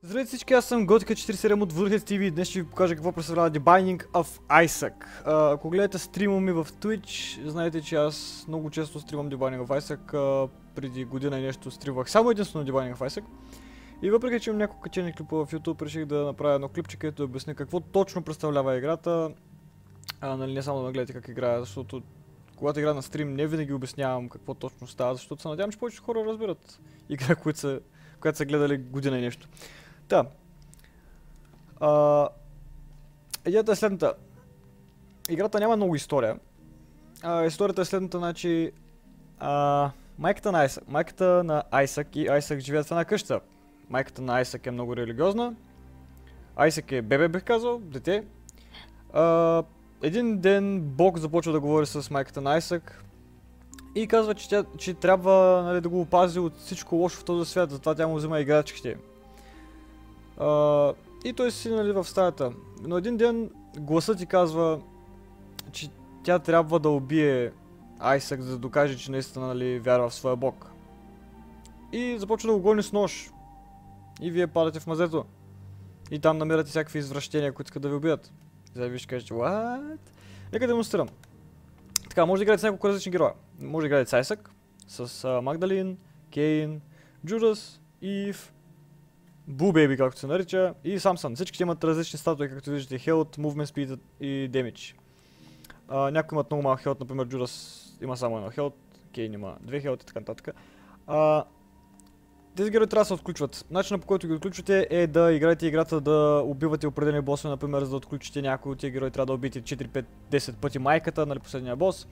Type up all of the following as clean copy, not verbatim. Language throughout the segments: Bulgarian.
Здравейте всички, аз съм Готика47 от Woodhead TV. Днес ще ви покажа какво представлява The Binding of Isaac. Ако гледате стрима ми в Twitch, знаете, че аз много често стримам The Binding of Isaac. Преди година и нещо стримвах само единствено The Binding of Isaac. И въпреки, че имам няколко качени клипа в YouTube, реших да направя едно клипче, където да обясня какво точно представлява играта. Нали, не само да гледате как играя, защото когато игра на стрим не винаги обяснявам какво точно става, защото се надявам, че повече хора разберат игра, която са гледали година и нещо. Да. Идеята е следната. Играта няма много история. Историята е следната, значи... майката на Айсак и Айсак живеят в една къща. Майката на Айсак е много религиозна. Айсак е бебе, бих казал, дете. Един ден Бог започва да говори с майката на Айсак и казва, че трябва, нали, да го опази от всичко лошо в този свят, затова тя му взима играчките. И той си, нали, в стаята. Но един ден гласът ти казва, че тя трябва да убие Айсак, за да докаже, че наистина, нали, вярва в своя бог. И започва да го гони с нож. И вие падате в мазето. И там намирате всякакви извращения, които искат да ви убият. Сега ви ще кажете, what? Нека демонстрирам. Така, може да играете с няколко различни героя. Може да играете с Айсак, с Магдалин, Кейн, Джудас, Ив, Blue Baby, както се нарича, и Самсън. Всички имат различни статуи, както виждате, Health, Movement Speed и Damage. Някои имат много малък Health, например Джудас има само едно Health, Кейн има 2 Health и така нататък. Тези герои трябва да се отключват. Начинът, по който ги отключвате, е да играете играта, да убивате определени босове, например, за да отключите някой от тези герои, трябва да убиете 4, 5, 10 пъти майката, нали, последния бос.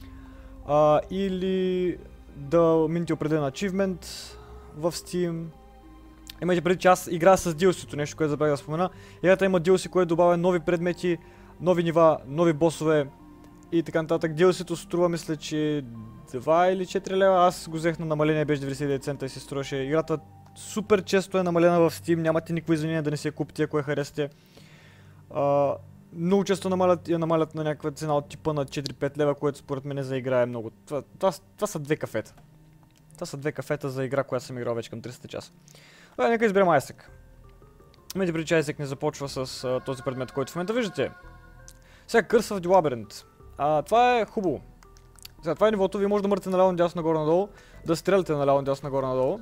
Или да минете определен ачивмент в Steam. Имайте преди, че аз играя с DLC-то, нещо, което забравя да спомена. Играта има DLC, което добавя нови предмети, нови нива, нови босове и така нататък. DLC-то струва, мисля, че 2 или 4 лева. Аз го взех на намаление, беше 99 цента и се струваше. Играта супер често е намалена в Steam, нямате никакво извинение да не си я купите, ако я харесате. Много често намалят на някаква цена от типа на 4-5 лева, което според мен за игра е много. Това са две кафета. Това са две кафета за игра, която съм играл вече към 300 часа. Нека изберем Айсак. Имайте преди, че Айсак не започва с този предмет, който в момента виждате. Сега Curse of the Labyrinth. Това е хубаво. Сега това е нивото, вие може да мъртвате наляво, надясно, нагоре, надолу, да стреляте наляво, надясно, нагоре, надолу.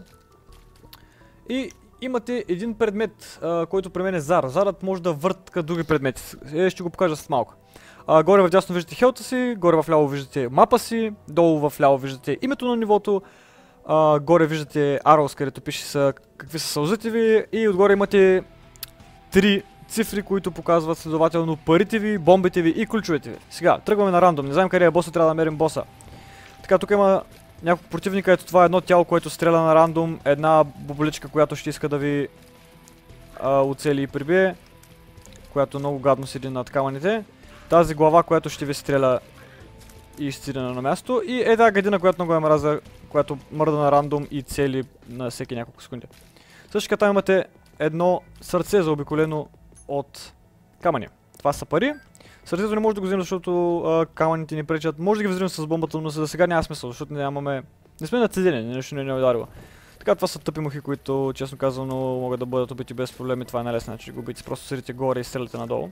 И имате един предмет, който при мен е Зар. Зарът може да въртка други предмети. Ще го покажа след малко. Горе в дясно виждате хелта си, горе в ляво виждате мапа си, долу в ляво виждате името на нивото. Горе виждате Arrows, където пише какви са сълзите ви, и отгоре имате 3 цифри, които показват следователно парите ви, бомбите ви и ключовете ви. Сега, тръгваме на рандом, не знаем къде е боса, трябва да намерим боса. Така, тук има няколко противника, ето това е едно тяло, което стреля на рандом, една боболичка, която ще иска да ви оцели и прибие, която много гадно седи над камъните. Тази глава, която ще ви стреля и изцеди на място, и една гадина, която много е мраза, която мърда на рандом и цели на всеки няколко секунди. Също така там имате едно сърце, заобиколено от камъни. Това са пари. Сърцето не може да го вземем, защото камъните ни пречат. Може да ги вземем с бомбата, но за сега няма смисъл, защото не сме нацедени, нещо не е ударило. Така, това са тъпи мухи, които, честно казано, могат да бъдат убити без проблеми. Това е най-лесно, че го убити. Просто седите горе и стреляте надолу.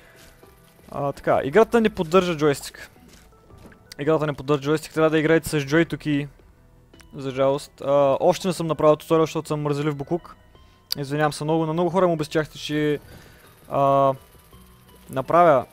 Така, играта не поддържа джойстик. Трябва да играете с джойстоки. За жалост. Още не съм направил туториал, защото съм мързелив букук. Извинявам се много, на много хора му обещахте, че направя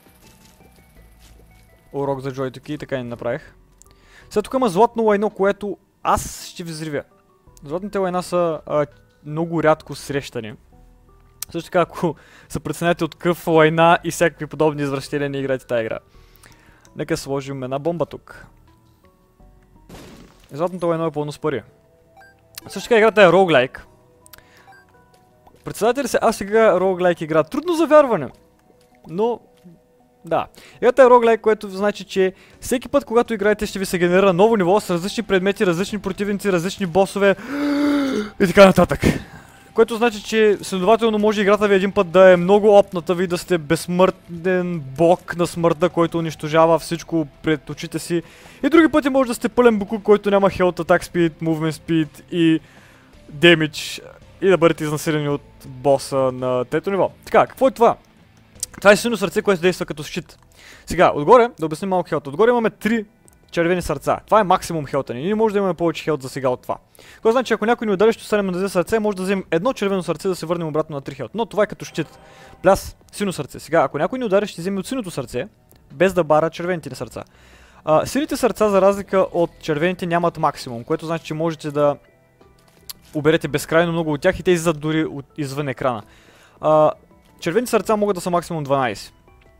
урок за джойстоки и така и не направих. Сега тук има златно лайно, което аз ще ви взривя. Златните лайна са много рядко срещани. Също така, ако се преценяте от къв лайна и всякакви подобни извращения, не играйте тази игра. Нека сложим една бомба тук. Златното лайно е пълно с пари. Също така играта е роуглайк. Представете ли се, аз сега роуглайк игра. Трудно за вярване. Но, да. Играта е роуглайк, което значи, че всеки път, когато играете, ще ви се генерира ново ниво с различни предмети, различни противници, различни босове и така нататък. Което значи, че следователно може играта ви един път да е много опната ви, да сте безсмъртен бог на смъртта, който унищожава всичко пред очите си. И други пъти може да сте пълен букук, който няма health, attack speed, movement speed и damage. и да бъдете изнасилени от боса на трето ниво. Така, какво е това? Това е силно сърце, което действа като щит. Сега, отгоре, да обясним малко хелта. Отгоре имаме 3 червени сърца. Това е максимум хелта ни. Ние не може да имаме повече хелт за сега от това. Което значи, ако някой ни удари, ще останем на 2 сърце, може да вземем едно червено сърце да се върнем обратно на 3 хелт. Но това е като щит. Пляс, силно сърце. Сега, ако някой ни удари, ще вземе от синото сърце, без да бара червените ни сърца. Сините сърца, за разлика от червените, нямат максимум, което значи, че можете да уберете безкрайно много от тях и те излизат дори извън екрана. Червените сърца могат да са максимум 12.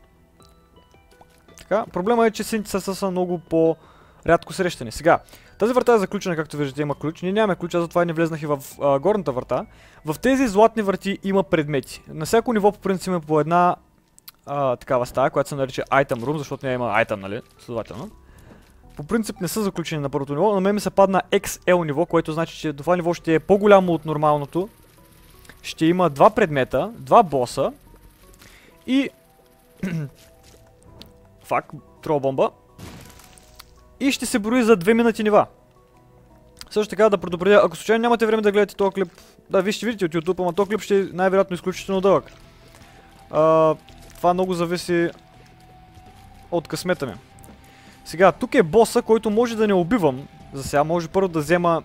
Така, проблема е, че сините сърца са много по-рядко срещани. Сега, тази врата е заключена, както виждате, има ключ. Ние нямаме ключ, затова не влезнах и в горната врата. В тези златни врати има предмети. На всяко ниво по принцип има по една такава стая, която се нарича Item Room, защото няма има Item, нали? Следователно. По принцип не са заключени на първото ниво, но мен ми се падна XL ниво, което значи, че това ниво ще е по-голямо от нормалното. Ще има 2 предмета, 2 боса и... Фак, трол бомба. И ще се брои за 2 минути нива. Също така да предупредя, ако случайно нямате време да гледате този клип, да, вие ще видите от YouTube, ама този клип ще е най-вероятно изключително дълъг. Това много зависи от късмета ми. Сега, тук е боса, който може да не убивам. За сега може първо да взема...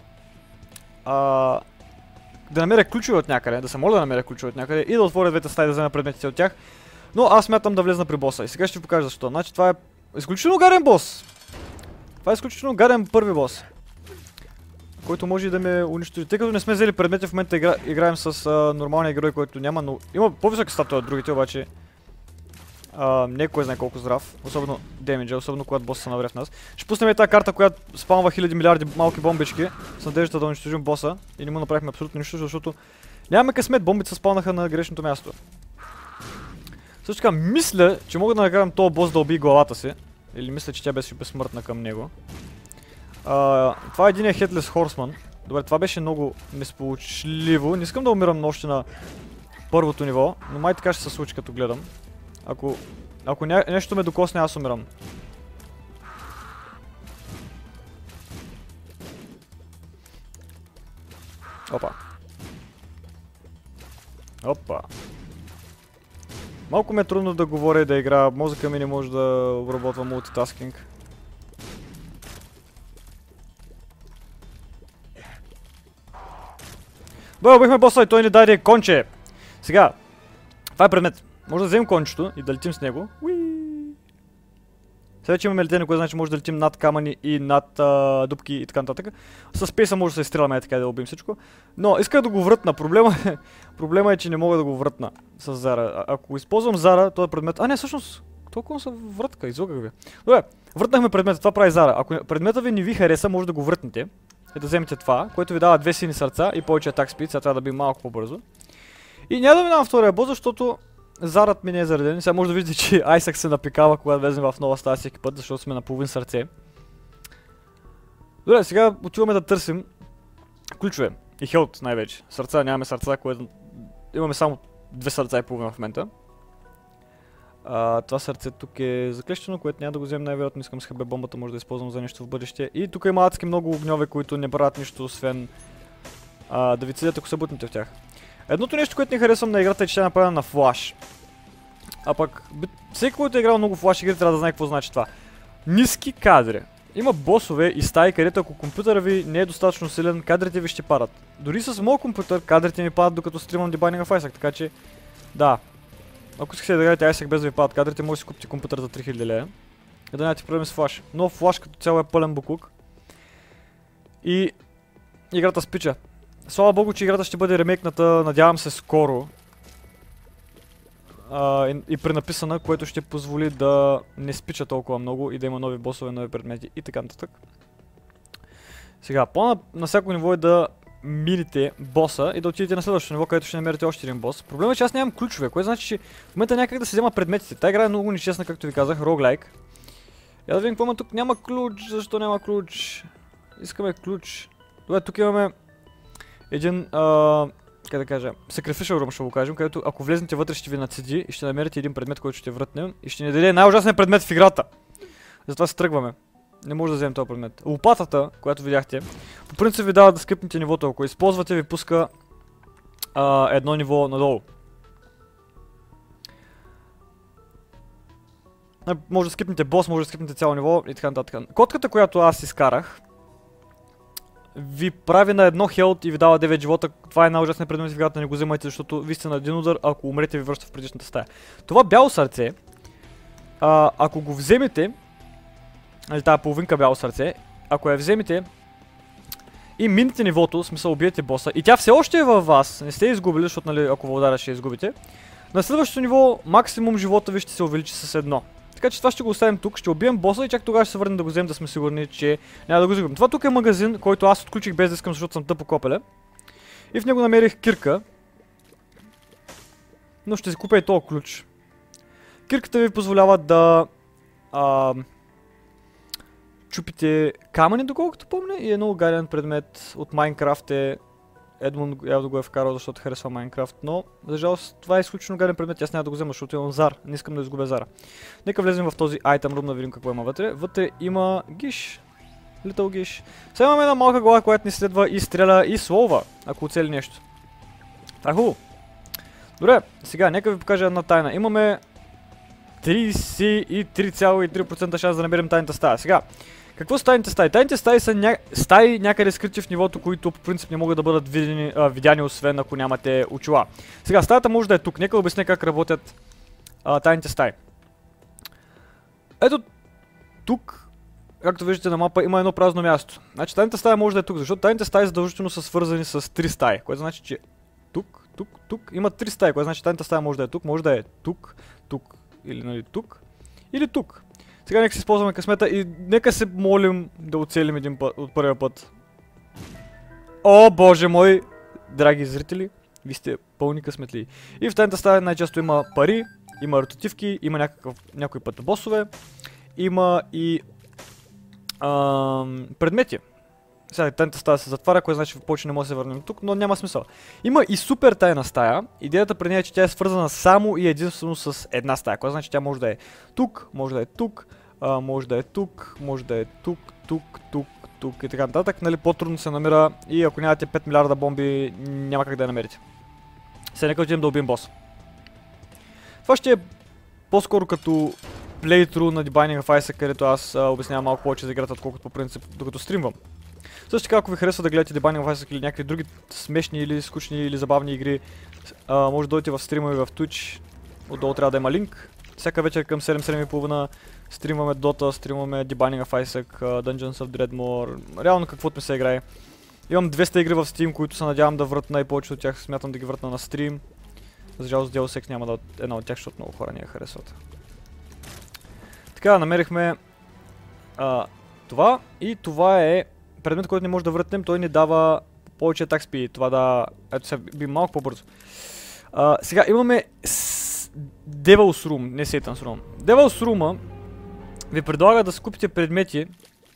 да намеря ключове от някъде, да се моля да намеря ключове от някъде и да отворя двете стаи да взема предметите от тях. Но аз смятам да влезна при боса и сега ще ви покажа защо. Значи това е изключително гаден бос. Това е изключително гаден първи бос, който може и да ме унищожи. Тъй като не сме взели предмети, в момента играем с нормалния герой, който няма, но има по-висока статуя от другите, обаче не е кой знае колко здрав, особено демиджа, особено когато босса се навре в нас. Ще пуснем и тази карта, която спамва хиляди милиарди малки бомбички с надеждата да унищожим боса и не му направихме абсолютно нищо, защото нямаме късмет, бомбите се спалнаха на грешното място. Също така, мисля, че мога да накарам този бос да убие главата си. Или мисля, че тя беше безсмъртна към него. Това е единия Headless Horseman. Добре, това беше много несполучливо. Не искам да умирам още на първото ниво, но май така ще се случи като гледам. Ако нещо ме докосне, аз умирам. Опа. Опа. Малко ме е трудно да говоря и да игра. Мозъка ми не може да обработва мултитаскинг. Добре, убихме боса и той ни даде конче. Сега, това е предмет. Може да вземем кончето и да летим с него. Сега, че имаме летене, което значи може да летим над камъни и над дупки и така нататък. С спейса може да се изстреляме така да убим всичко. Но исках да го врътна. Проблема е, че не мога да го врътна с Зара. Ако използвам Зара, този предмет... не, всъщност, толкова са врътка, излъгах ви. Добре, врътнахме предмета, това прави Зара. Ако предмета ви не ви хареса, може да го врътнете. И да вземете това, което ви дава 2 сини сърца и повече атак спид. Сега трябва да би малко по-бързо. И няма да минавам втория бос, защото Зарът ми не е зареден. Сега може да видите, че Айсак се напикава, когато влезем в нова стая всеки път, защото сме на половин сърце. Добре, сега отиваме да търсим ключове. И хелт най-вече. Сърца, нямаме сърца, което... Имаме само 2 сърца и половина в момента. Това сърце тук е заклещено, което няма да го вземем най-вероятно. Искам с ХБ бомбата, може да използвам за нещо в бъдеще. И тук има адски много огньове, които не правят нищо, освен да ви цедят, ако се бутнете в тях. Едното нещо, което не харесвам на играта е, че тя е направена на флаш. А пък, всеки, който е играл много флаш игри, трябва да знае какво значи това. Ниски кадри. Има босове и стаи, където ако компютъра ви не е достатъчно силен, кадрите ви ще падат. Дори с моят компютър кадрите ми падат, докато стримам дебайнинга в Isaac, така че... Да. Ако искате да играете Isaac без да ви падат кадрите, може да си купите компютър за 3000 лея. И да нямате проблеми с флаш. Но флаш като цяло е пълен буклук. И... играта спича. Слава богу, че играта ще бъде ремейкната, надявам се скоро. И пренаписана, което ще позволи да не спича толкова много и да има нови босове, нови предмети и така нататък. Сега, плана на всяко ниво е да мините боса и да отидете на следващото ниво, където ще намерите още един бос. Проблемът е, че аз нямам ключове, което значи, че в момента някак да се взема предметите. Тая игра е много нечестна, както ви казах, роглайк. Я да видим какво има тук. Няма ключ, защо няма ключ? Искаме ключ. Добре, тук имаме един, как да кажа, sacrificial room ще го кажем, където ако влезнете вътре ще ви нацеди и ще намерите един предмет, който ще врътнем и ще ни даде най-ужасният предмет в играта. Затова се тръгваме. Не може да вземем този предмет. Лопатата, която видяхте, по принцип ви дава да скипнете нивото. Ако използвате, ви пуска едно ниво надолу. Може да скипнете бос, може да скипнете цяло ниво и така нататък. Котката, която аз изкарах, ви прави на едно хелт и ви дава 9 живота. Това е най-ужасният предмет в играта, не го вземайте, защото ви сте на един удар, ако умрете ви връща в предишната стая. Това бяло сърце, ако го вземете, или тази половинка бяло сърце, ако я вземете и минете нивото, в смисъл убиете боса, и тя все още е във вас, не сте изгубили, защото нали, ако ви удара ще изгубите, на следващото ниво максимум живота ви ще се увеличи с 1. Така че това ще го оставим тук, ще убием боса и чак тогава ще се върнем да го вземем, да сме сигурни, че няма да го загубим. Това тук е магазин, който аз отключих без да искам, защото съм тъпо копеле. И в него намерих кирка. Но ще си купя и този ключ. Кирката ви позволява да чупите камъни, доколкото помня, и едно гаден предмет от Майнкрафт е... Едмон явно го е вкарал, защото харесва Майнкрафт, но за жалост това е изключително гаден предмет, аз няма да го взема, защото имам зар, не искам да изгубя зара. Нека влезем в този item room да видим какво има вътре. Вътре има гиш, little гиш. Сега имаме една малка глава, която ни следва и стреля и слова, ако оцели нещо. Това е хубаво. Добре, сега нека ви покажа една тайна. Имаме 33,3% шанс да намерим тайната стая. Сега, какво са тайните стаи? Тайните стаи са стаи някъде скрити в нивото, които по принцип не могат да бъдат видяни, освен ако нямате очила. Сега, стаята може да е тук. Нека обясня как работят тайните стаи. Ето тук, както виждате на мапа, има едно празно място. Значи тайната стая може да е тук, защото тайните стаи задължително са свързани с 3 стаи, което значи, че тук има 3 стаи, което значи тайната стая може да е тук, или нали тук, или тук. Сега нека си използваме късмета и нека се молим да оцелим един път, от първия път. О, боже мой, драги зрители, ви сте пълни късметли. И в тайната стая най-често има пари, има ротативки, има някои път босове, има и предмети. Сега тайната стая се затваря, което значи повече не може да се върнем тук, но няма смисъл. Има и супер тайна стая. Идеята при нея е, че тя е свързана само и единствено с една стая, което значи тя може да е тук, може да е тук, може да е тук, може да е тук и така нататък. Нали, по-трудно се намира и ако нямате 5 милиарда бомби, няма как да я намерите. Сега нека отидем да убием бос. Това ще е по-скоро като плейтру на The Binding of Isaac, където аз обяснявам малко повече за играта, отколкото по принцип, докато стримвам. Също така, ако ви харесва да гледате The Binding of Isaac или някакви други смешни или скучни или забавни игри, може да дойдете в стрима и в Twitch. Отдолу трябва да има линк. Всяка вечер към 7-7:30 стримваме Dota, стримваме The Binding of Isaac, Dungeons of Dreadmore, реално каквото ми се играе. Имам 200 игри в Steam, които се надявам да вратна и повечето от тях смятам да ги вратна на стрим. За жалост Deus Ex няма да една от тях, защото много хора не я харесват. Така, намерихме това и това е предмет, който не може да вратнем, той ни дава повече атак спид. Това да... Ето сега би малко по-бързо. Сега имаме Devil's Room, не Satan's Room. Devil's Room ви предлага да си купите предмети,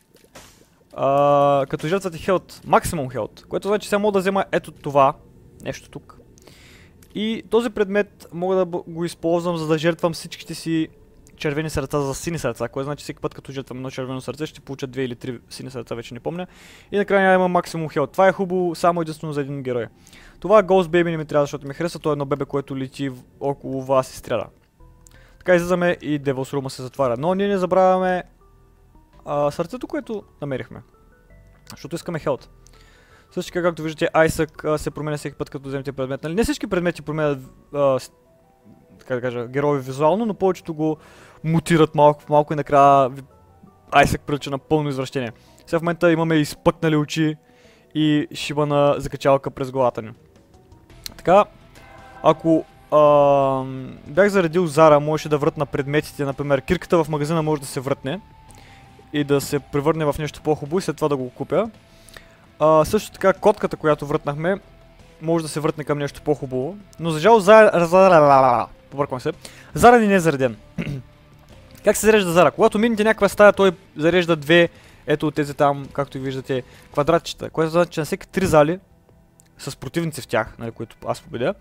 като жертвате хелт, максимум хелт, което значи сега мога да взема ето това, нещо тук. И този предмет мога да го използвам, за да жертвам всичките си червени сърца за сини сърца, което значи всеки път като жертвам едно червено сърце ще получа 2 или 3 сини сърца, вече не помня. И накрая има максимум хелт. Това е хубаво само единствено за един герой. Това Ghost Baby не ми трябва, защото ми хареса, то е едно бебе, което лети около вас и стреля. Така излизаме и Devil's Room се затваря. Но ние не забравяме сърцето, което намерихме. Защото искаме хелт. Също така, както виждате, Isaac се променя всеки път, като вземете предмет. Нали? Не всички предмети променят така да кажа, герои визуално, но повечето го мутират малко в малко и накрая Isaac прилича на пълно извращение. Сега в момента имаме изпъкнали очи и шибана закачалка през главата ни. Така, ако бях заредил Зара, можеше да вратна предметите, например кирката в магазина може да се вратне и да се превърне в нещо по-хубаво и след това да го купя. Също така котката, която вратнахме, може да се въртне към нещо по-хубаво, но за жал побърквам се. Зара не е зареден. Как се зарежда Зара? Когато минете някаква стая, той зарежда две, ето от тези там, както и виждате, квадратчета, което значи, че на всеки 3 зали с противници в тях, нали, които аз победя,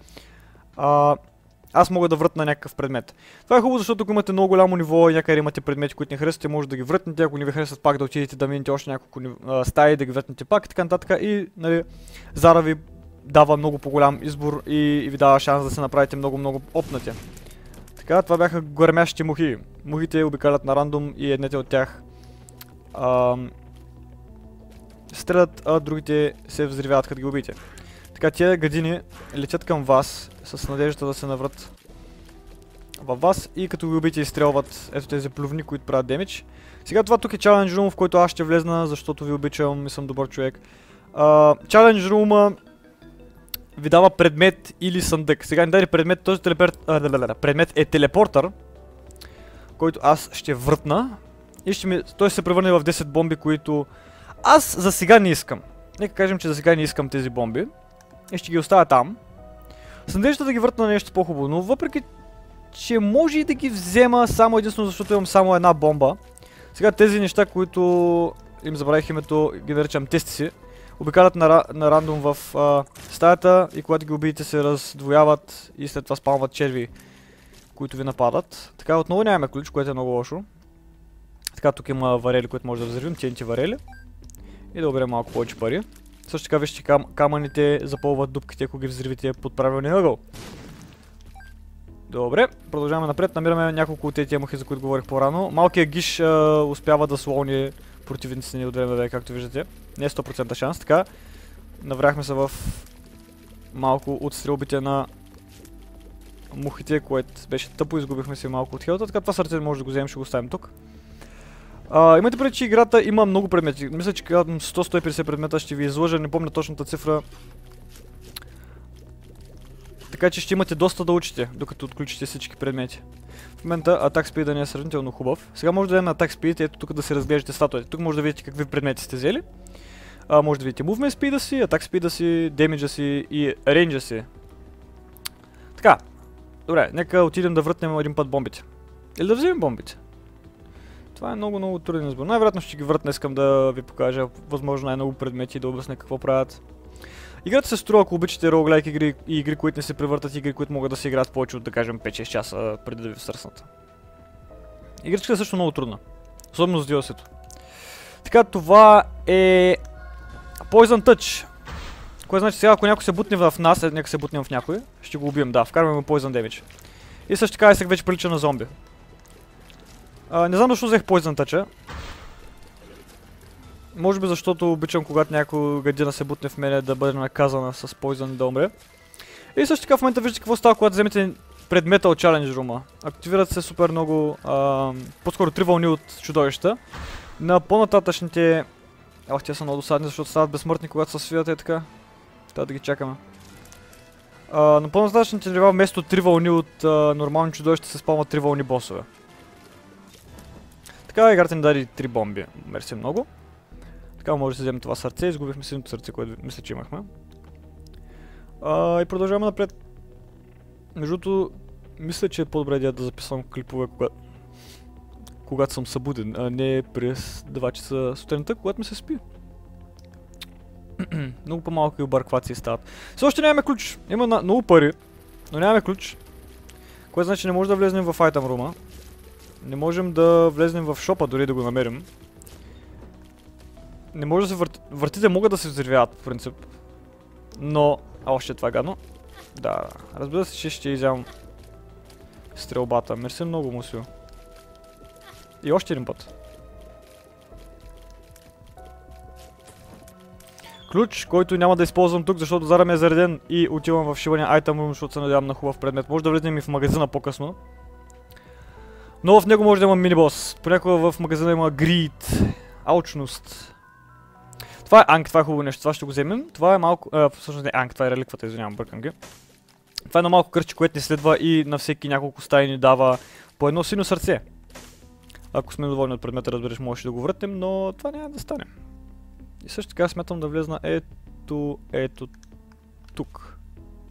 аз мога да вратна някакъв предмет. Това е хубаво, защото ако имате много голямо ниво и някъде имате предмети, които не харесвате, може да ги вратнете, ако не ви харесват пак да отидете да минете още няколко стаи, да ги вратнете пак и така нататък и нали, Зара ви дава много по-голям избор и ви дава шанс да се направите много опнати. Така, това бяха гърмящите мухи. Мухите обикалят на рандом и едните от тях стрелят, а другите се взривяват като ги убиете. Така, тия гадини летят към вас с надеждата да се наврат във вас и като ги убиете изстрелват ето тези плювни, които правят демидж. Сега това тук е Challenge Room, в който аз ще влезна, защото ви обичам и съм добър човек. Challenge Room ви дава предмет или съндък. Сега ни даде предмет, този предмет е телепортър, който аз ще въртна и той ще се превърне в 10 бомби, които аз за сега не искам. Нека кажем, че за сега не искам тези бомби и ще ги оставя там. С надеждата да ги въртна на нещо по-хубаво, но въпреки че може и да ги взема само единствено защото имам само една бомба. Сега тези неща, които им забравих името, ги наричам тестиси, обикалят на рандом в стаята и когато ги убиете се раздвояват и след това спалват черви, които ви нападат. Така отново нямаме ключ, което е много лошо. Така тук има варели, които може да взривим, TNT варели. И да оберем малко повече пари. Също така вижте, камъните запълват дупките, ако ги взривите под правилния ъгъл. Добре, продължаваме напред, намираме няколко от тези мухи, за които говорих по-рано. Малкият гиш успява да слони противниците ни от време на време, както виждате. Не е 100% шанс, така. Навряхме се в малко от стрелбите на мухите, което беше тъпо, изгубихме си малко от хелта, така това сърце може да го вземем, ще го оставим тук. Имайте преди, че играта има много предмети. Мисля, че 100-150 предмета, ще ви излъжа, не помня точната цифра. Така че ще имате доста да учите, докато отключите всички предмети. В момента атак спида не е сравнително хубав. Сега може да дадем атак спид, ето тук да се разглеждате статуите. Тук може да видите какви предмети сте взели. Може да видите movement спида си, атак спида си, демиджа си и рейнджа си. Така, добре, нека отидем да въртнем един път бомбите. Или да вземем бомбите. Това е много труден избор. Най-вероятно ще ги въртна, искам да ви покажа възможно най-много предмети и да обясня какво правят. Играта се струва, ако обичате роуглайк игри и игри, които не се превъртат, игри, които могат да се играят повече от, да кажем, 5-6 часа преди да ви встръснат. Игричката е също много трудна. Особено с DLC-то. Така, това е Poison Touch. Кое значи сега, ако някой се бутне в нас, нека се бутнем в някой, ще го убием, да, вкарваме му Poison Damage. И също така Айсък вече прилича на зомби. Не знам защо взех Poison Touch-а. Може би защото обичам, когато някой гадина се бутне в мене, да бъде наказана с Poison и да умре. И също така в момента виждате какво става, когато вземете предмета от Challenge Room. Активират се супер много, по-скоро 3 вълни от чудовища. На по-нататъчните... те са много досадни, защото стават безсмъртни, когато се свият и така. Трябва да ги чакаме. На по-нататъчните нива вместо 3 вълни от нормални чудовища се спалват 3 вълни босове. Така, играта ни даде 3 бомби. Мерси много. Така може да се вземе това сърце. Изгубихме силното сърце, което мисля, че имахме. И продължаваме напред. Между другото, мисля, че е по-добре идея да записвам клипове, когато съм събуден, а не през 2 часа сутринта, когато ми се спи. Много по-малки обърквации стават. Все още нямаме ключ. Има много пари, но нямаме ключ. Което значи не може да влезнем в Item Room-а. Не можем да влезнем в шопа, дори да го намерим. Не може да се въртите могат да се взривяват, по принцип. Но... още това е гадно. Да, разбира се, че ще изям стрелбата. Мерси много, Мусио. И още един път. Ключ, който няма да използвам тук, защото зара ми е зареден и отивам в шивания Item Room, защото се надявам на хубав предмет. Може да влезнем и в магазина по-късно. Но в него може да има мини-бос. Понякога в магазина има грид, алчност. Това е Анк, това е хубаво нещо, това ще го вземем. Това е малко... всъщност не Анк, това е реликвата, извинявам, бъркам ги. Това е едно малко кръче, което ни следва и на всеки няколко стаи ни дава по едно синьо сърце. Ако сме доволни от предмета, разбираш, може да го въртем, но това няма да стане. И също така смятам да влезна ето тук.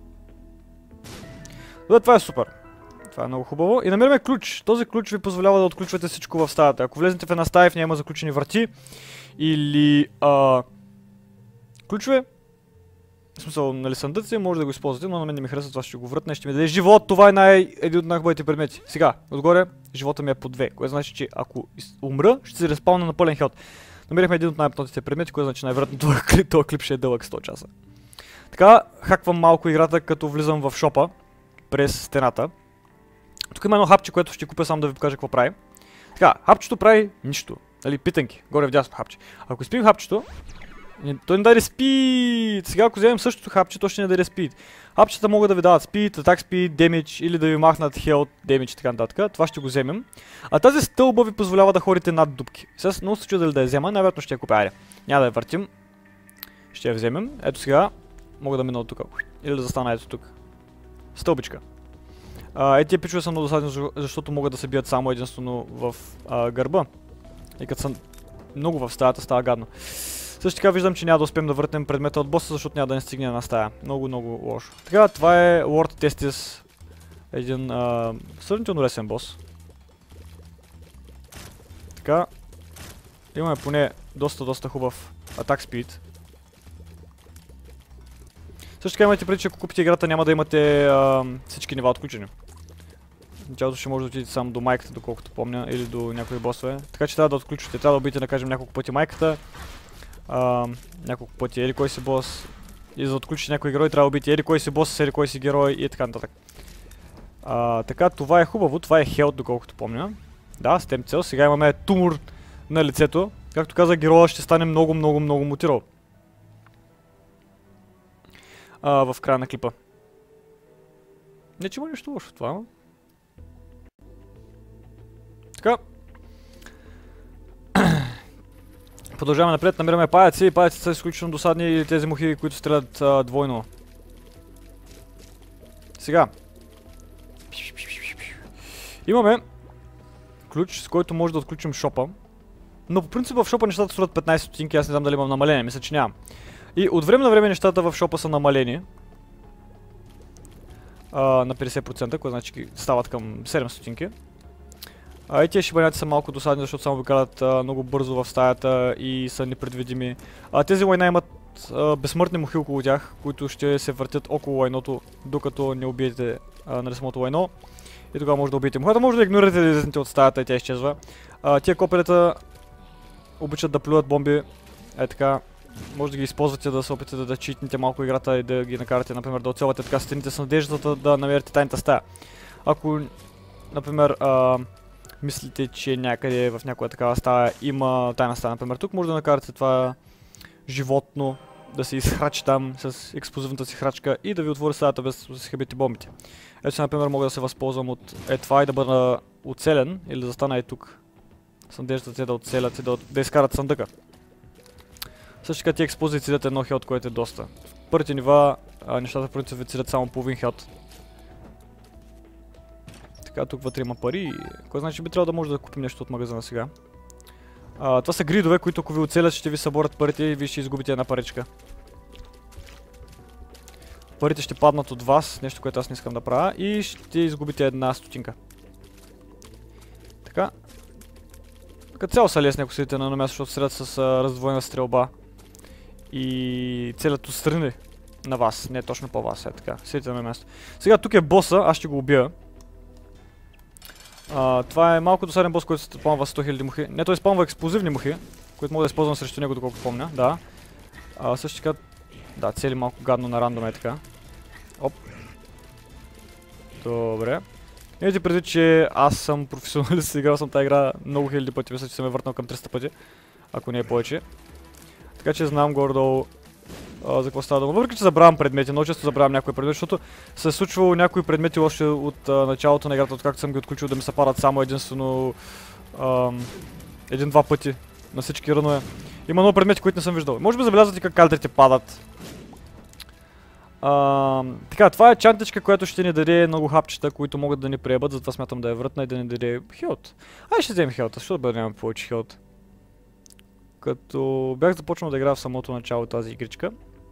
Да, това е супер. Това е много хубаво. И намираме ключ. Този ключ ви позволява да отключвате всичко в стаята. Ако влезете в една стая, в нея има заключени врати или ключове, в смисъл, нали, съндъци, може да го използвате, но на мен не ми харесва, това ще го вратне, ще ми даде живот. Това е един от най-хубавите предмети. Сега, отгоре, живота ми е по 2, което значи, че ако умра, ще се респауна на пълен хелт. Намерихме един от най-пътните предмети, което значи най-вероятно този клип ще е дълъг 100 часа. Така, хаквам малко играта, като влизам в шопа през стената. Тук има едно хапче, което ще купя само да ви покажа какво прави. Така, хапчето прави нищо. Нали, питанки, горе вдясно хапче. Ако изпим хапчето, той не даде спид. Сега ако вземем същото хапче, то ще не даде спид. Хапчета могат да ви дават спид, атак спид, демидж или да ви махнат хелт, демидж и така нататък. Това ще го вземем. А тази стълба ви позволява да ходите над дупки. Сега много се чудя дали да я взема, най-вероятно ще я купя. Айде. Няма да я въртим. Ще я вземем. Ето сега мога да мина от тук. Или да застана ето тук. Стълбичка. Тия пичове са много досадни, защото могат да се бият само единствено в гърба. И като са много в стаята, става гадно. Също така виждам, че няма да успеем да въртнем предмета от боса, защото няма да не стигне на стая. Много, много лошо. Така, това е Lord Testis. Един сравнително лесен бос. Така. Имаме поне доста хубав атак спид. Също така имайте преди, че ако купите играта, няма да имате всички нива отключени. Началото ще може да отидете само до майката, доколкото помня, или до някои босове. Така че трябва да отключите, трябва да убиете, да кажем, няколко пъти майката. Няколко пъти ели кой си бос. И за да отключите някой герой, трябва да убиете ели кой си бос с ели кой си герой и така нататък. Така, това е хубаво, това е хелт, доколкото помня. Да, с тем цел. Сега имаме тумор на лицето. Както каза, героя ще стане много мутирал. В края на клипа. Не, че има нещо лошо в това, ама. Така. Продължаваме напред, намираме паяци. Паяците са изключително досадни или тези мухи, които стрелят двойно. Сега. Имаме ключ, с който може да отключим шопа. Но по принцип в шопа нещата струват 15 стотинки, аз не знам дали имам намаление, мисля, че нямам. И от време на време нещата в шопа са намалени. На 50%, което значи стават към 7 стотинки. И тези шибаняци са малко досадни, защото само ви карат много бързо в стаята и са непредвидими. Тези лайна имат безсмъртни мухи около тях, които ще се въртят около лайното, докато не убиете нали, самото лайно. И тогава може да убиете мухата, може да игнорирате да излезете от стаята и тя изчезва. Тия копелета обичат да плюват бомби, така. Може да ги използвате да се опитате да читнете малко играта и да ги накарате, например, да оцелвате така стените с надеждата да намерите тайната стая. Ако, например, мислите, че някъде в някоя такава стая има тайна стая, например, тук може да накарате това животно да се изхрачи там с експлозивната си храчка и да ви отвори стаята без да си хабите бомбите. Ето, например, мога да се възползвам от това и да бъда оцелен или да застана и тук. С надеждата те да оцелят и да изкарат съндъка. Също така тия експлозии цедят едно хелт, което е доста. В първите нива нещата в принцип ви цедят само половин хелт. Така, тук вътре има пари, което значи би трябвало да може да купим нещо от магазина сега. Това са гридове, които ако ви оцелят ще ви съборят парите и ви ще изгубите една паричка. Парите ще паднат от вас, нещо, което аз не искам да правя, и ще изгубите една стотинка. Така. Като цяло са лесни, ако седите на едно място, защото стрелят с раздвоена стрелба. И целят отстрани на вас, не точно по вас, така. Седите на място. Сега тук е боса, аз ще го убия. Това е малко досаден бос, който се спамва 100 000 мухи. Не, той спамва експлозивни мухи, които мога да използвам срещу него, доколко помня, да. Също така, да, цели малко гадно на рандом е така. Оп. Добре. Имайте предвид, че аз съм професионалист, играл съм тази игра много хиляди пъти, мисля, че съм я върнал към 300 пъти, ако не е повече. Така че знам горе-долу за какво става дума. Въпреки че забравям предмети, много често забравям някои предмети, защото се е случвало някои предмети още от началото на играта, откакто съм ги отключил, да ми се падат само единствено един-два пъти на всички рънове. Има много предмети, които не съм виждал. Може би забелязвате как кадрите падат. Така, това е чантичка, която ще ни даде много хапчета, които могат да ни приебат, затова смятам да я вратна и да ни даде хелт. Ще вземем хелта, защото да нямам повече хелт. Като бях започнал да играя в самото начало тази игричка.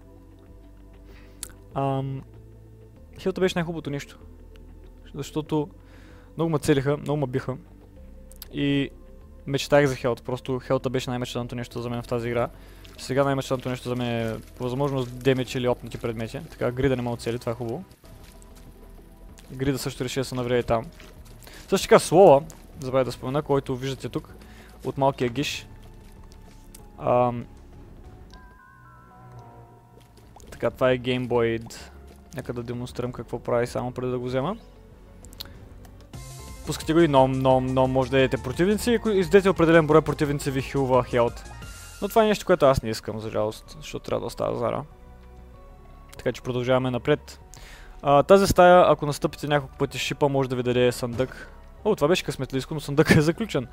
Хелта беше най-хубавото нещо. Защото много ме целиха, много ме биха. И мечтах за хелт, просто хелта беше най-мечтаното нещо за мен в тази игра. Сега най-мечтаното нещо за мен е по възможност демидж или опнати предмети. Така, грида не ме оцели, това е хубаво. Грида също реши да се навреди там. Също така слова, забравя да спомена, който виждате тук, от малкия гиш. Така, това е Game Boy. Нека да демонстрирам какво прави само преди да го взема. Пускате го и ном, може да едете противници и ако издете определен брой противници ви хилва хелт. Но това е нещо, което аз не искам, за жалост, защото трябва да остава зара. Така че продължаваме напред. Тази стая, ако настъпите няколко пъти шипа, може да ви даде съндък. О, това беше късметлийско, но съндъкът е заключен.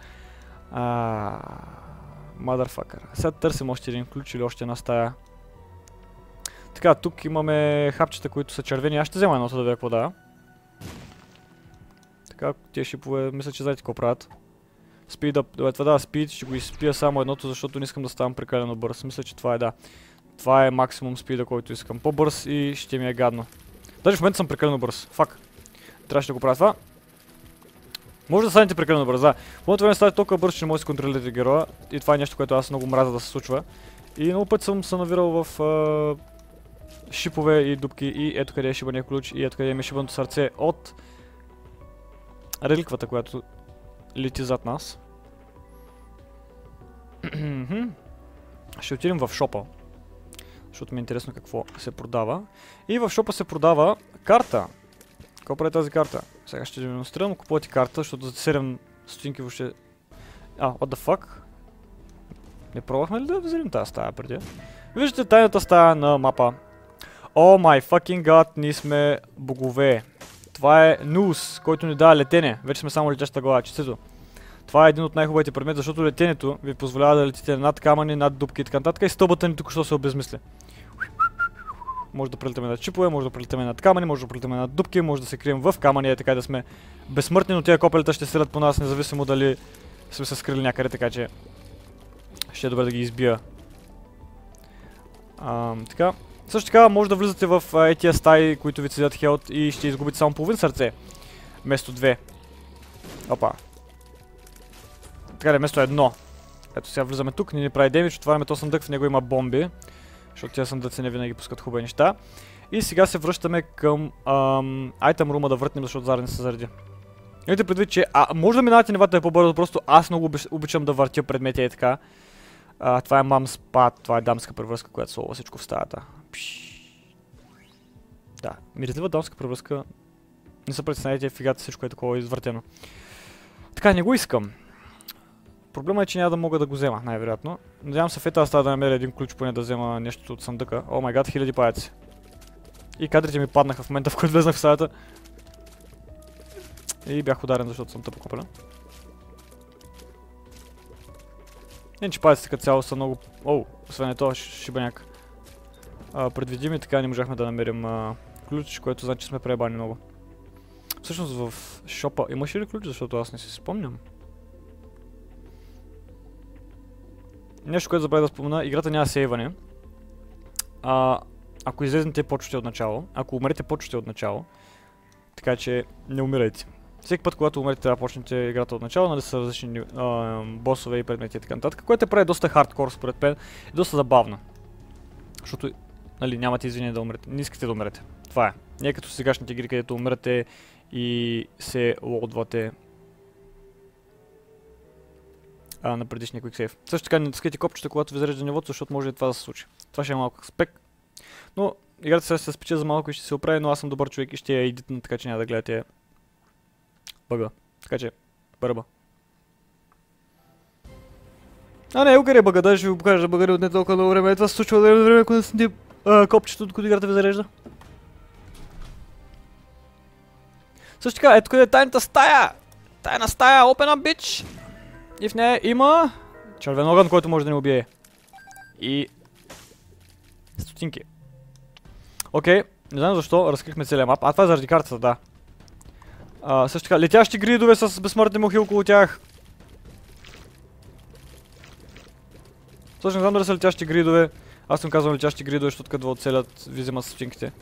Motherfucker. Сега търсим още един ключ или още една стая. Така, тук имаме хапчета, които са червени. Аз ще взема едното да видя какво дава. Така, тия шипове, мисля, че знаете какво правят. Speed up, добре, това дава speed, ще го изпия само едното, защото не искам да ставам прекалено бърз. Мисля, че това е да. Това е максимум спида, който искам. По-бърз и ще ми е гадно. Даже в момента съм прекалено бърз. Фак. Трябваше да го правя това. Може да станете прекалено бърз, да. В момента време ставате толкова бърз, че не може да се контролирате героя. И това е нещо, което аз много мразя да се случва. И много път съм се навирал в шипове и дупки. И ето къде е шибания ключ. И ето къде е шибаното сърце от реликвата, която лети зад нас. Ще отидем в шопа. Защото ми е интересно какво се продава. И в шопа се продава карта. Какво прави тази карта? Сега ще демонстрирам. Купувате карта, защото за 7 стотинки въобще... what the fuck? Не пробвахме ли да вземем тази стая преди? Виждате тайната стая на мапа. О май fucking god, ние сме богове. Това е Нус, който ни дава летене. Вече сме само летяща глава, честито. Това е един от най-хубавите предмети, защото летенето ви позволява да летите над камъни, над дупки и така нататък. И стълбата ни тук що се обезмисли. Може да прелитаме над чипове, може да прелитаме над камъни, може да прелитаме над дупки, може да се крием в камъни, е така да сме безсмъртни, но тези копелета ще стрелят по нас, независимо дали сме се скрили някъде, така че ще е добре да ги избия. Така. Също така може да влизате в тия стаи, които ви цедят хелт и ще изгубите само половин сърце. Вместо 2. Опа. Така да, вместо 1. Ето сега влизаме тук, ни прави демидж, отваряме този съндък, в него има бомби. Защото тези съндъци не винаги пускат хубави неща. И сега се връщаме към айтем рума да въртнем, защото зара не се заради. Имайте предвид, че може да минавате нивата е по-бързо, просто аз много обичам да въртя предмети и така. Това е мам спад, това е дамска превръзка, която солва всичко в стаята. Да, миризлива дамска превръзка. Не се притеснявайте, фигата всичко е такова извъртено. Така, не го искам. Проблема е, че няма да мога да го взема, най-вероятно. Надявам се в тази стая да намеря един ключ, поне да взема нещо от съндъка. О май гад, хиляди паяци. И кадрите ми паднаха в момента, в който влезнах в стаята. И бях ударен, защото съм тъпо копелен. Иначе паяците като цяло са много... освен е това шибаняк. Предвидими, така не можахме да намерим ключ, което значи сме преебани много. Всъщност в шопа имаше ли ключ, защото аз не си спомням. Нещо, което забравя да спомена, играта няма сейване. Ако излезнете, почвате от начало. Ако умрете, почвате от начало. Така че не умирайте. Всеки път, когато умрете, трябва да почнете играта от начало, нали са различни босове и предмети и така нататък, което прави доста хардкор според мен и доста забавно. Защото, нали, нямате извинение да умрете. Не искате да умрете. Това е. Не е като сегашните игри, където умрете и се лоудвате на предишния quick save. Също така не натискайте копчета, когато ви зарежда нивото, защото може и това да се случи. Това ще е малко спек. Но играта сега ще се спече за малко и ще се оправи, но аз съм добър човек и ще я едитна, така че няма да гледате бъга. Така че, бърба. Не, окъде е бъга, даже ще ви покажа да бъгари отне толкова много време. Това се случва да време, ако сте копчето, докато играта ви зарежда. Също така, ето къде е тайната стая! Тайна стая, open up, bitch! И в нея има червен огън, който може да ни убие. И стотинки. Окей, не знам защо, разкрихме целия мап. Това е заради картата, да. Също така, летящи гридове с безсмъртни мухи около тях. Също не знам дали са летящи гридове. Аз съм казвам летящи гридове, защото като оцелят ви вземат стотинките.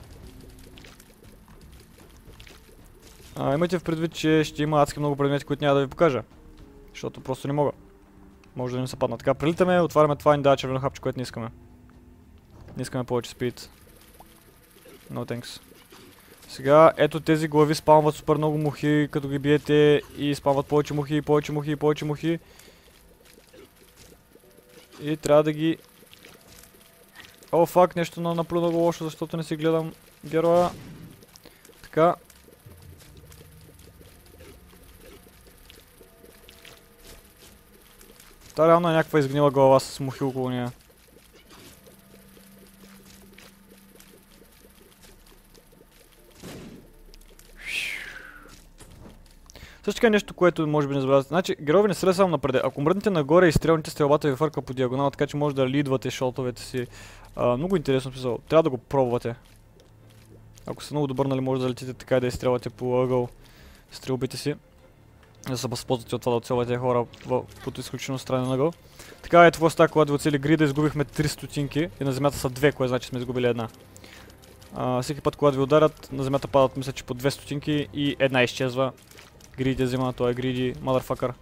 Имайте в предвид, че ще има адски много предмети, които няма да ви покажа. Защото просто не мога. Може да не се падна. Така, прилитаме, отваряме това и ни дава червено хапче, което не искаме. Не искаме повече спид. No thanks. Сега, ето тези глави спамват супер много мухи, като ги биете и спамват повече мухи, повече мухи, повече мухи. И трябва да ги О, фак, нещо наплю много лошо, защото не си гледам героя. Така. Та реално е някаква изгнила глава с мухи около нея. Също така нещо, което може би не забравяте. Значи, герои не са само напред. Ако мръднете нагоре и стрелните, стрелбата ви фърка по диагонал, така че може да лидвате шотовете си. Много интересно смисъл. Трябва да го пробвате. Ако сте много добър, нали, може да летите така и да изстрелвате по ъгъл стрелбите си. Да се възползвате от това да оцелвате хора под изключително странен ъгъл. Така ето какво става, когато ви оцели грида, изгубихме 3 стотинки и на земята са 2, което значи сме изгубили една. Всеки път, когато ви ударят, на земята падат, мисля, че по 2 стотинки и една изчезва. Гриди взима, той е гриди, motherfucker.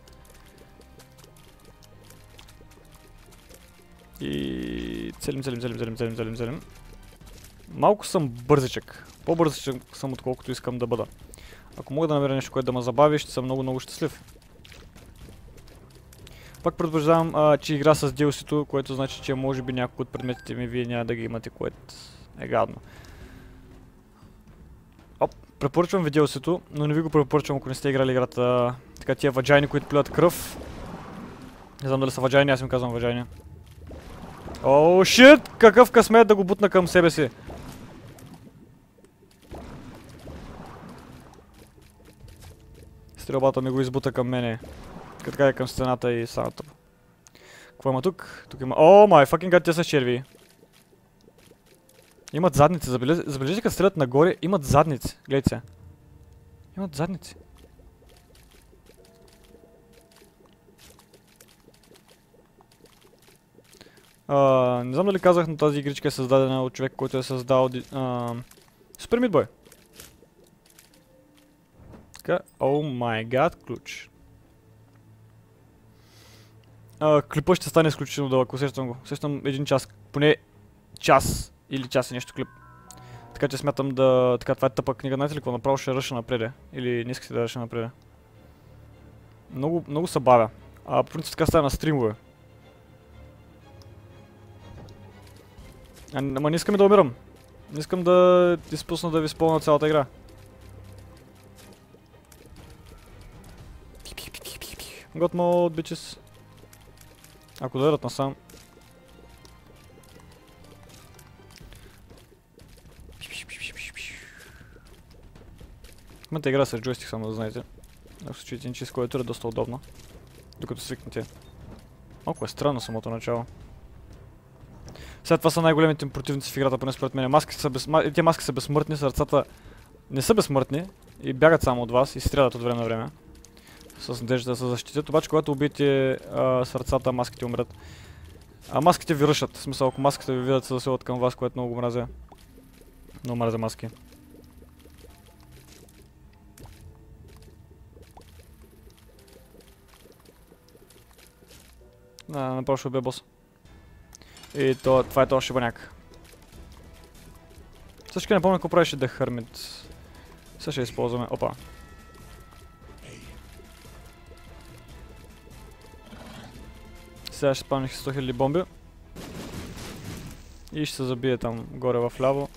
И целим. Малко съм бързичък. По-бързичък съм, отколкото искам да бъда. Ако мога да намеря нещо, което да ме забави, ще съм много щастлив. Пак предупреждавам, че игра с DLC-то, което значи, че може би някои от предметите ми вие няма да ги имате, което е гадно. Препоръчвам ви DLC-то, но не ви го препоръчвам, ако не сте играли играта. Така тия ваджайни, които плюят кръв. Не знам дали са ваджайни, аз им казвам ваджайни. Оу, шит! Какъв късмет да го бутна към себе си. Стрелбата ми го избута към мене. Така е към стената и самата. Какво има тук? Тук има... О, май, fucking god, те са черви. Имат задници, забележите като стрелят нагоре, имат задници. Гледайте се. Имат задници. Не знам дали казах, но тази игричка е създадена от човек, който е създал Super Meat Boy. Така, о май гад, ключ. Клипът ще стане изключително дълъг, усещам го. Усещам един час, поне час или час и нещо клип. Така че смятам да... Така, това е тъпа книга, знаете ли какво? Направо ще ръша напреде. Или не искате да ръша напреде. Много се бавя. По принцип така става на стримове. Ама не искам да умирам. Не искам да изпусна да ви спомня цялата игра. Got mode, bitches. Ако дойдат насам. В момента игра с джойстик, само да знаете. Ако се чуете че с което е доста удобно. Докато свикнете. Малко е странно самото начало. Сега това са най-големите им противници в играта, поне според мен. Те маски са безсмъртни, сърцата не са безсмъртни и бягат само от вас и стрелят от време на време. С надежда да се защитят, обаче когато убиете сърцата, маските умрат. Маските ви ръшат, в смисъл ако маските ви видят се засилват към вас, което много го мразя. Много мразя маски. Направо ще убия бос. И това е този шибаняк. Също не помня какво правеше The Hermit. Сега ще използваме. Опа. Сега ще спамних 100 000 бомби. И ще се забие там горе в ляво.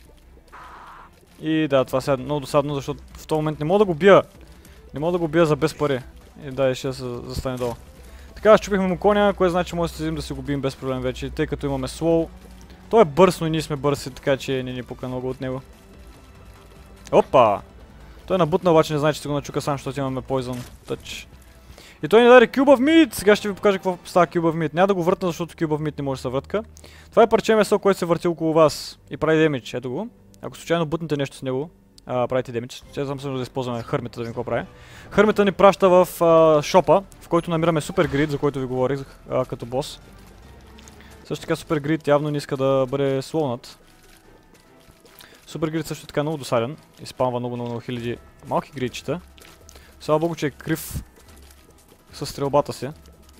И да, това сега е много досадно, защото в този момент не мога да го бия. Не мога да го бия за без пари. И да, ще се застане долу. Така, щупихме му коня, което значи може да си го бием без проблем вече, тъй като имаме слоу. Той е бърз, но и ние сме бързи, така че не ни пука много от него. Опа! Той е набутна, обаче не знае, че се го начука сам, защото имаме Poison Touch. И той ни даде Cube of Meat! Сега ще ви покажа какво става Cube of Meat. Няма да го въртна, защото Cube of Meat не може да се въртка. Това е парче месо, което се върти около вас и прави демидж. Ето го. Ако случайно бутнете нещо с него, правите демидж. Ще съм да използваме Хърмита да видим какво прави. Хърмита ни праща в шопа, в който намираме Super Grid, за който ви говорих като бос. Също така Super Grid явно не иска да бъде слоунат. Super Grid също така е много досаден. Изпамва много хиляди малки гридчета. Слава богу, че е крив със стрелбата си.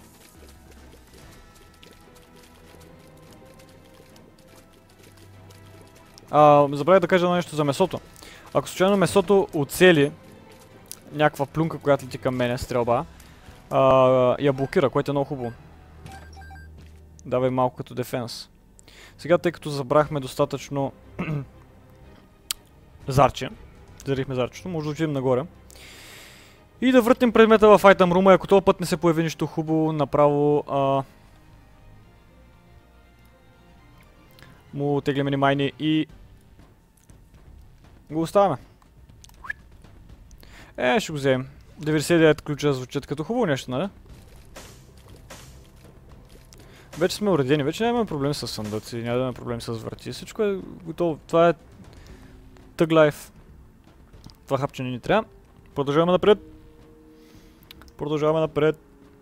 Забравя да кажа нещо за месото. Ако случайно месото оцели някаква плюнка, която лети към мене, стрелба, я блокира, което е много хубаво. Давай малко като дефенс. Сега, тъй като забрахме достатъчно зарче, зарихме зарчето, може да отидем нагоре. И да въртим предмета в Item Room, ако този път не се появи нищо хубаво, направо му тегляме ни майни и го оставяме. Ще го вземем. 99 ключа звучат като хубаво нещо, нали? Вече сме уредени, вече нямаме проблем с съндъци, нямаме проблем с врати, всичко е готово. Това е Tug Life. Това хапче не ни трябва. Продължаваме напред. Продължаваме напред.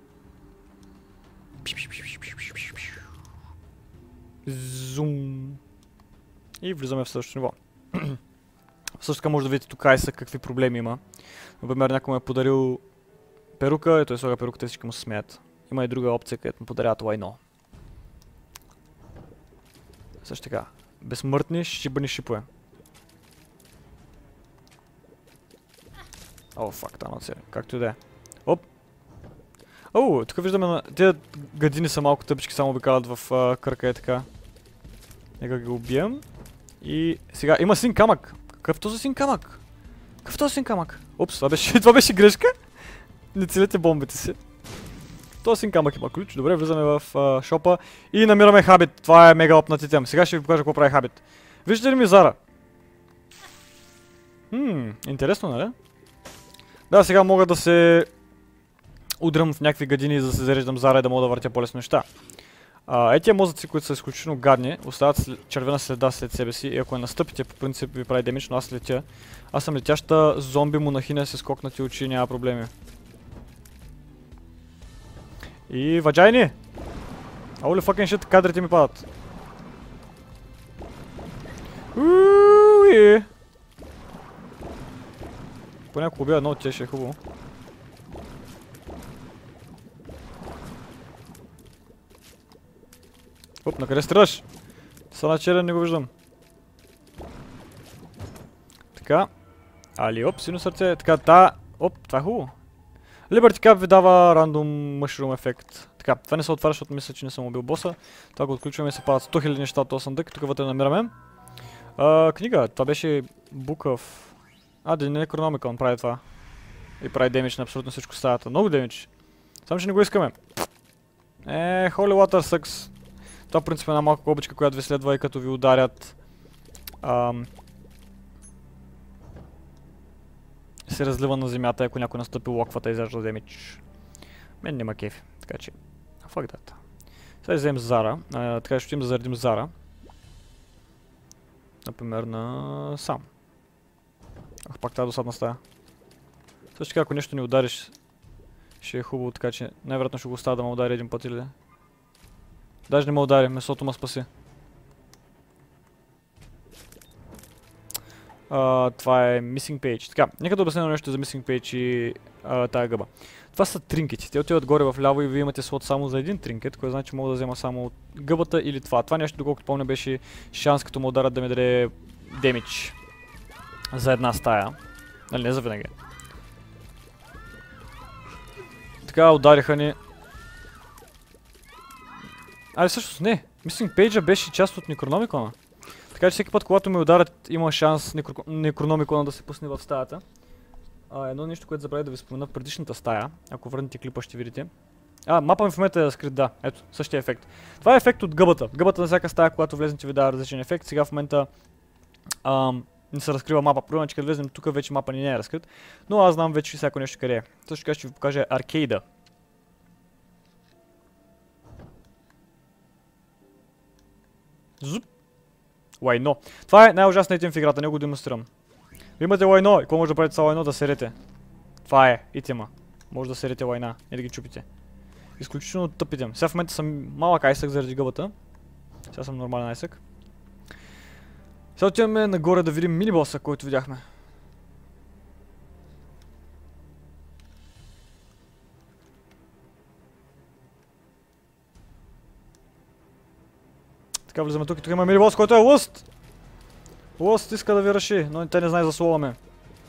Зум. И влизаме в следващото ниво. Също така може да видите тук Айсък какви проблеми има. Например, някой му е подарил перука и той слага перуката и всички му се смеят. Има и друга опция, където му подаряват лайно. Също така. Безсмъртни шибани шипове. О, фак, там на цели. Както и да е. Оп! О, тук виждаме, тези гадини са малко тъпички, само обикалят в кръка е така. Нека ги убием. И сега има син камък. Какъв този син камък? Какъв този син камък? Опс, това беше грешка? Не целете бомбите си. Този син камък има ключ. Добре, влизаме в шопа и намираме хабит. Това е мега опнат итем. Сега ще ви покажа какво прави хабит. Виждате ли ми Зара? Интересно, нали? Да, сега мога да се удрям в някакви гадини, за да се зареждам Зара и да мога да въртя по-лесно неща. Етия мозъци, които са изключително гадни, остават червена следа след себе си и ако я настъпите, по принцип ви прави демидж, но аз летя. Аз съм летяща зомби монахиня с скокнати очи, няма проблеми. И ваджайни! Holy fucking shit, кадрите ми падат. Понякога убия едно от тях, ще е хубаво. Оп, накъде стреляш? Стана черен, не го виждам. Така. Али, оп, сино сърце. Така, оп, това е хубаво. Liberty Cap ви дава рандом mushroom ефект. Така, това не се отваря, защото мисля, че не съм убил боса. Това го отключваме и се падат 100 000 неща от този съндък. Тук вътре намираме. Книга, това беше Book of... да не е Necronomicon, прави това. И прави демидж на абсолютно всичко стаята. Много демидж. Само, че не го искаме. Holy Water Sucks. Това принцип е една малка кобичка, която ви следва и като ви ударят. Се разлива на земята, ако някой настъпи локвата и изяжда демидж. Мен няма кефи, така че... Fuck that. Сега вземем Зара. Така ще им заредим Зара. Например на сам. Пак тази досадна стая. Също така, ако нещо ни удариш, ще е хубаво, така че най-вероятно ще го оставя да ме удари един път или да. Даже не ме удари, месото ме спаси. Това е Missing Page. Така, нека да обясня нещо за Missing Page и тая гъба. Това са тринкети. Те отиват горе в ляво и вие имате слот само за един тринкет, което значи мога да взема само от гъбата или това. Това нещо, доколкото помня, беше шанс като му ударят да ми даде демидж за една стая. Нали, не за винаги. Така, удариха ни. Всъщност не. Missing Page беше част от Necronomicon. Така че всеки път, когато ме ударят, има шанс Necronomicon да се пусне в стаята. Едно нещо, което забравя да ви спомена в предишната стая. Ако върнете клипа, ще видите. Мапа ми в момента е скрит, да. Ето, същия ефект. Това е ефект от гъбата. Гъбата на всяка стая, когато влезнете, ви дава различен ефект. Сега в момента не се разкрива мапа. Проблема е, че като влезнем тук, вече мапа ни не е разкрит. Но аз знам вече всяко нещо къде е. Също така ще ви покажа аркейда. Зуп! Лайно. Това е най-ужасният итем в играта, не го демонстрирам. Вие имате лайно и какво може да правите с лайно? Да серете. Това е итема. Може да серете лайна и да ги чупите. Изключително тъп итем. Сега в момента съм малък айсък заради гъбата. Сега съм нормален айсък. Сега отиваме нагоре да видим мини-боса, който видяхме. Така, влизаме тук и тук има мини-бос, който е Лъст! Лъст иска да ви реши, но те не знае за слова ме.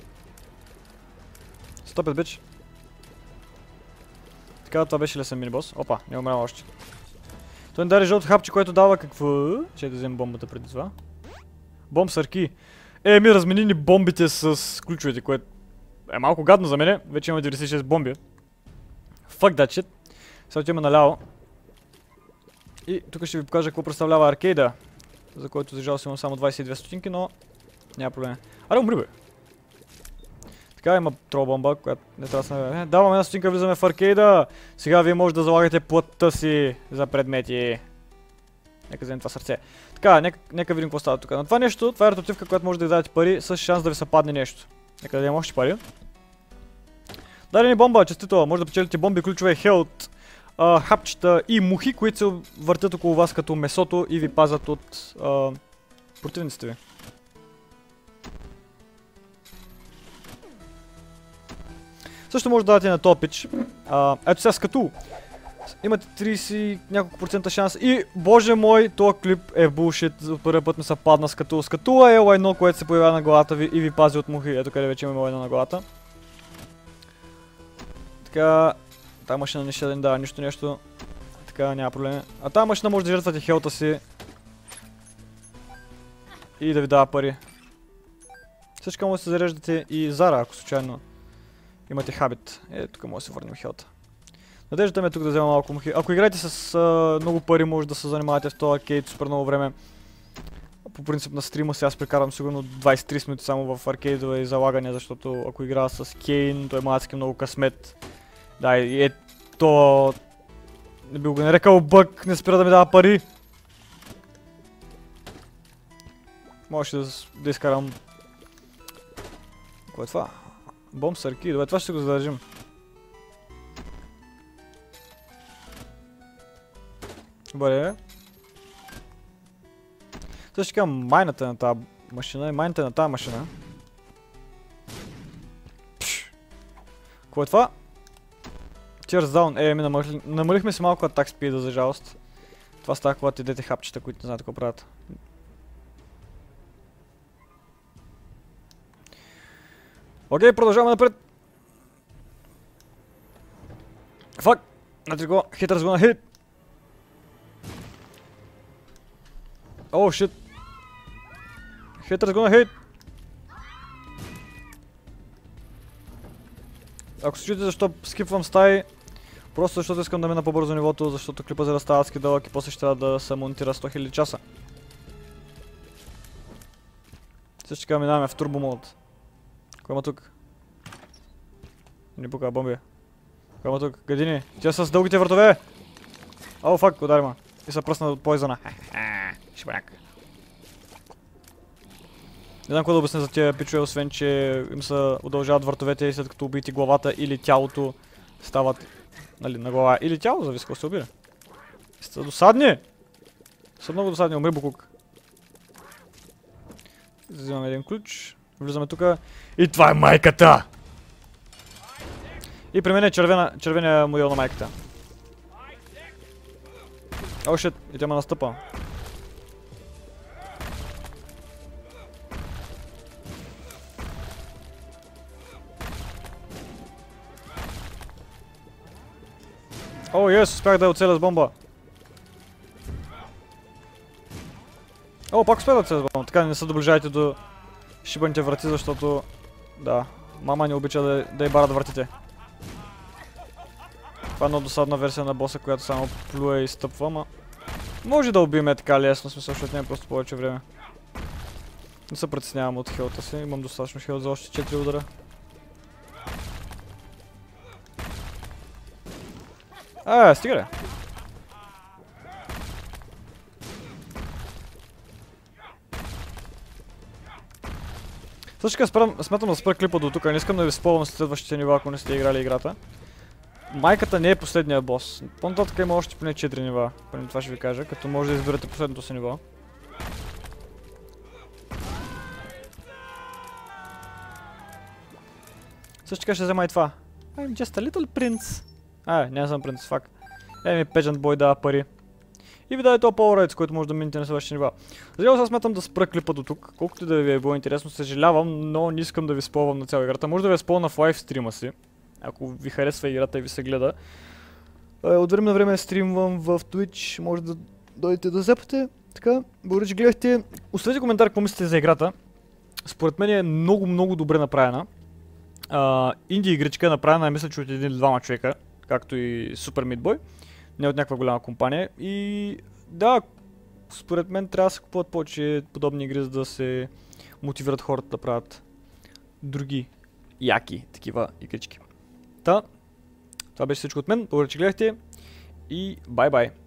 Стопет, бич. Така, това беше лесен мини-бос. Опа, не умрял още. Той ни даде жълто хапче, което дава какво? Че да вземем бомбата преди това. Бомб сърки. Ми размени ни бомбите с ключовете, което е малко гадно за мене. Вече имаме 96 бомби. Fuck that shit. Сега отиваме наляво. И тук ще ви покажа какво представлява аркейда. За който за жалост имам само 22 стотинки, но няма проблем. Аре, умри бе. Така, има трол бомба, която не трябва да сме... Даваме една стотинка, влизаме в аркейда. Сега вие може да залагате плътта си за предмети. Нека вземем това сърце. Така, нека видим какво става тук. На това нещо, това е ротативка, която може да ви дадете пари с шанс да ви се падне нещо. Нека да дадем още пари. Даде ни бомба, честито. Може да печелите бомби, ключове, хелт, хапчета и мухи, които се въртят около вас като месото и ви пазят от противниците ви. Също може да дадете на топич. Ето сега скату. Имате 30 няколко процента шанс и боже мой, този клип е булшит. За първия път ми се падна скату. Скатула е лайно, което се появява на главата ви и ви пази от мухи. Ето къде вече имаме лайно на главата. Така, тази машина не ще да ни дава нищо нещо. Така, няма проблеми. А тази машина може да жертвате хелта си и да ви дава пари. Всичко може да се зареждате и Зара, ако случайно имате хабит. Тук може да се върнем хелта. Надеждата ми е тук да взема малко мухи. Ако играете с много пари, може да се занимавате в този аркейд супер много време. По принцип на стрима си аз прекарвам сигурно 23 минути само в аркейдове и залагания, защото ако играя с Кейн, той има адски много късмет. Да, и ето... Не би го нарекал бък, не спира да ми дава пари. Може да изкарам... Какво е това? Бомб сърки, добре, това ще го задържим. Добре. Също така майната на тази машина и майната на тази машина. Какво е това? Tears down. Намалихме си малко атак спида, за жалост. Това става, когато идете хапчета, които не знаете какво правят. Окей, продължаваме напред. Фак! Значи го, хитър с го на хит. О, шит. Хитър с го на хит. Ако се чуете защо скипвам стаи, просто защото искам да мина по-бързо нивото, защото клипа за да става адски дълъг и после ще трябва да се монтира 100 000 часа. Също така минаваме в турбо мод. Кой има тук? Не пука, бомби. Кой има тук? Гадини. Тя с дългите вратове! Ау, фак, удари ма. И се пръсна от поизона. Шибаняк. Не знам какво да обясня за тия пичове, освен че им се удължават вратовете и след като убийте главата или тялото стават, нали, на глава или тяло, зависи какво се убира. Сте досадни! Са много досадни, умри букук. Взимаме един ключ, влизаме тука и това е майката! И при мен е червения модел на майката. О, шит, и тя ме настъпа. О, ес, успях да я оцеля с бомба. О, пак успях да оцеля с бомба. Така, не се доближайте до шибаните врати, защото... Да, мама не обича да й барат вратите. Това е много досадна версия на боса, която само плюе и стъпва, ама... Може да убиеме така лесно, смисъл, защото няма просто повече време. Не се притеснявам от хелта си, имам достатъчно хелт за още 4 удара. Стига ли? Също така смятам да спра клипа до тук, не искам да ви спомням следващите нива, ако не сте играли играта. Майката не е последния бос. По-нататък има още поне 4 нива, преди това ще ви кажа, като може да изберете последното си ниво. Също така ще взема и това. I'm just a little prince. Няма съм принц, фак. Ми Pageant Boy дава пари. И ви даде този Power Ride, с който може да минете на следващия нива. За сега смятам да спра клипа до тук. Колкото и да ви е било интересно, съжалявам, но не искам да ви спълвам на цяла играта. Може да ви спълна в лайв стрима си, ако ви харесва играта и ви се гледа. От време на време стримвам в Twitch, може да дойдете да запате. Така, благодаря, че гледахте. Оставете коментар какво мислите за играта. Според мен е много добре направена. Инди игричка е направена, мисля, че от един или двама човека, както и Super Meat Boy. Не от някаква голяма компания. И да, според мен трябва да се купуват повече подобни игри, за да се мотивират хората да правят други яки такива игрички. Това беше всичко от мен. Благодаря, че гледахте и бай-бай!